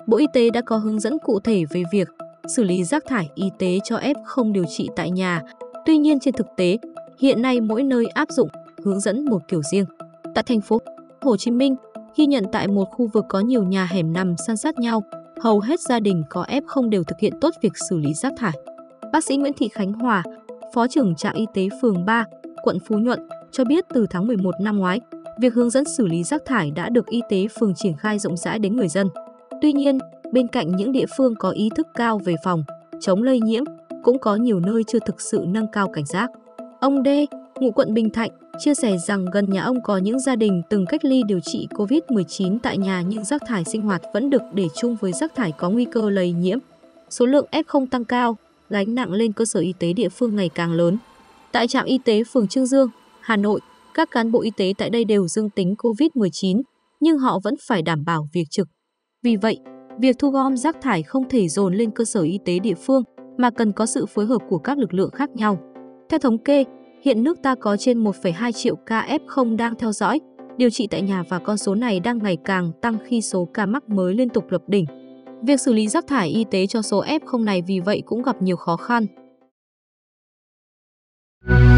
Bộ Y tế đã có hướng dẫn cụ thể về việc xử lý rác thải y tế cho F0 điều trị tại nhà. Tuy nhiên trên thực tế, hiện nay mỗi nơi áp dụng hướng dẫn một kiểu riêng. Tại thành phố Hồ Chí Minh, ghi nhận tại một khu vực có nhiều nhà hẻm nằm san sát nhau, hầu hết gia đình có F0 đều thực hiện tốt việc xử lý rác thải. Bác sĩ Nguyễn Thị Khánh Hòa, Phó trưởng trạm y tế phường 3, quận Phú Nhuận cho biết từ tháng 11 năm ngoái, việc hướng dẫn xử lý rác thải đã được y tế phường triển khai rộng rãi đến người dân. Tuy nhiên, bên cạnh những địa phương có ý thức cao về phòng, chống lây nhiễm, cũng có nhiều nơi chưa thực sự nâng cao cảnh giác. Ông D, ngụ quận Bình Thạnh, chia sẻ rằng gần nhà ông có những gia đình từng cách ly điều trị COVID-19 tại nhà nhưng rác thải sinh hoạt vẫn được để chung với rác thải có nguy cơ lây nhiễm. Số lượng F0 tăng cao, gánh nặng lên cơ sở y tế địa phương ngày càng lớn. Tại trạm y tế phường Chương Dương, Hà Nội, các cán bộ y tế tại đây đều dương tính COVID-19, nhưng họ vẫn phải đảm bảo việc trực. Vì vậy, việc thu gom rác thải không thể dồn lên cơ sở y tế địa phương, mà cần có sự phối hợp của các lực lượng khác nhau. Theo thống kê, hiện nước ta có trên 1,2 triệu ca F0 đang theo dõi, điều trị tại nhà và con số này đang ngày càng tăng khi số ca mắc mới liên tục lập đỉnh. Việc xử lý rác thải y tế cho số F0 này vì vậy cũng gặp nhiều khó khăn.